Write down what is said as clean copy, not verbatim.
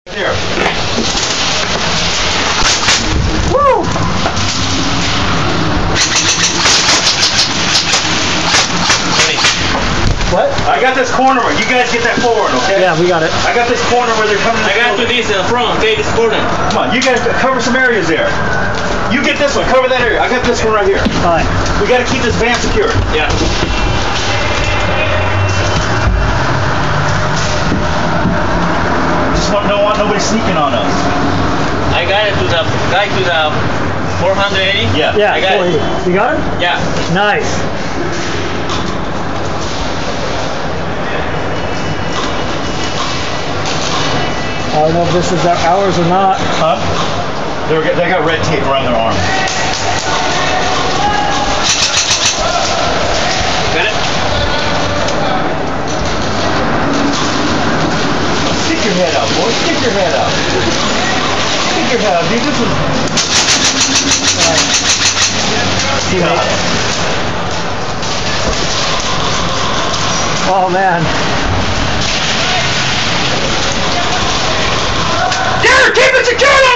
Here. Woo! What? I got this corner where you guys get that forward, okay? Yeah, we got it. I got this corner where they're coming. I got to this in the front, okay? This corner. Come on, you guys cover some areas there. You get this one, cover that area. I got this one right here. All right. We got to keep this van secure. Yeah. Don't want nobody sneaking on us. I got it to the guy to the 480. Yeah. Yeah, I got it. You got it? Yeah. Nice. I don't know if this is ours or not. Huh? They got red tape around their arm. Got it? Stick your head out, boy. Stick your head out. Stick your head out, dude. This is... God. Oh, man. Keep it secure!